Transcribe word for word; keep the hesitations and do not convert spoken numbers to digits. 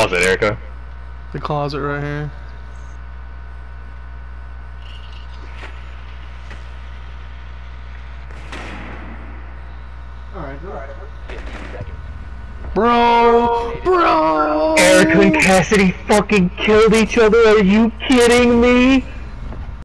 closet, Erica? The closet right here. Alright, alright. Bro! Bro! Erica and Cassidy fucking killed each other, are you kidding me?